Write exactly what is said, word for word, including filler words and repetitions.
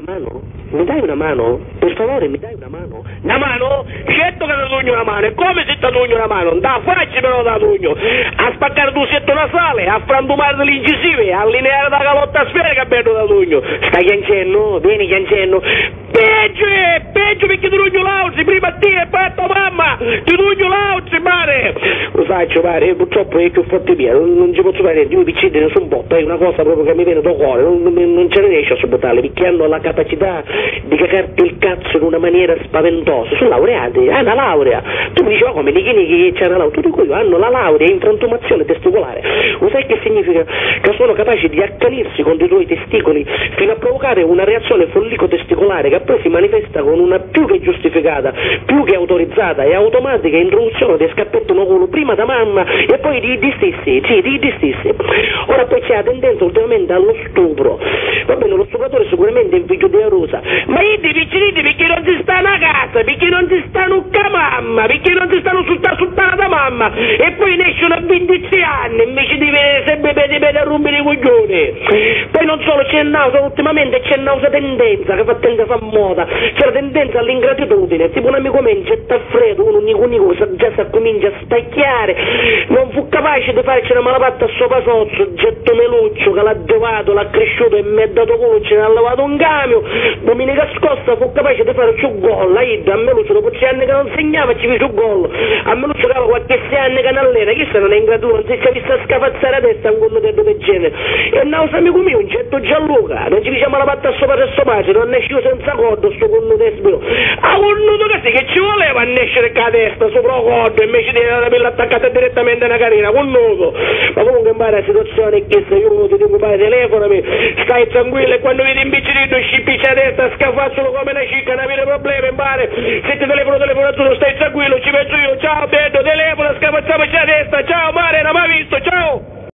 mano? Mi dai una mano? Per favore, mi dai una mano? Una mano? Certo che ti dugno una mano, e come se ti dugno una mano? Da facci però da dugno! A spaccare tu setto nasale, a frantumare le incisive, a allineare la calotta sferica per da dugno! Stai chiancendo? Vieni chiancendo! Peggio, peggio perché ti dugno l'auzi, prima a te e poi a tua mamma! Ti dugno l'auzi, mare! Lo faccio, mare, purtroppo è più forte mia, non, non ci posso fare niente, io mi piccini ne sono botto, è una cosa proprio che mi viene da cuore, non, non, non ce ne riesco a sopportarle, perché hanno la capacità di cagarti il cazzo in una maniera spaventosa. Sono laureati, hanno la laurea. Tu mi dicevi, come, di chi che c'è la laurea? Tutti quelli hanno la laurea in frantumazione testicolare. Lo sai che significa? Che sono capaci di accanirsi contro i tuoi testicoli fino a provocare una reazione follico-testicolare che poi si manifesta con una più che giustificata, più che autorizzata e automatica introduzione di scappetto culo prima da mamma e poi di, di stessi, sì, di, di stessi. Ora poi c'è la tendenza ultimamente allo stupro. Va bene, lo stupratore sicuramente è il figlio della Rosa, ma io ti picciniti perché non si stanno a casa, perché non si stanno a mamma, perché non si stanno sul suttana da mamma, e poi ne escono a vendici anni invece di vedere sempre per ripetere a rompere i coglioni. Poi non solo c'è nausa, ultimamente c'è nausa tendenza, che fa tende fa moda, c'è la tendenza all'ingratitudine, tipo un amico me getta freddo, uno nico nico, già si comincia a spacchiare, non fu capace di farci una malapatta a suo pasozzo, getto meluccio che l'ha giovato, l'ha cresciuto e mi ha dato culo, ce ne ha lavato un camion. Domenica scorsa fu capace di fare più gol, a Meluccio dopo sei anni che non segnava ci fece un gol, a Meluccio che aveva qualche sei anni che non allena, chissà non è in grado, non si è visto scafazzare a testa un conto del genere, e un nostro amico mio, un certo Gianluca, non ci diciamo la patta a suo padre e suo madre, non esce senza cordo sto conto despero, a connuto che sì, che ci voleva a nascere con la testa sopra il cordo invece di averla attaccata direttamente alla carina, connuto, ma comunque in la situazione è che se io ti dico fare telefonami, stai tranquillo e quando vedi imbecillito scippici a testa, scafazzolo come una cicca, non avere problemi, impare, se ti telefono telefono tu stai tranquillo, ci penso io, ciao Pedro, telefono, scapazziamoci a testa, ciao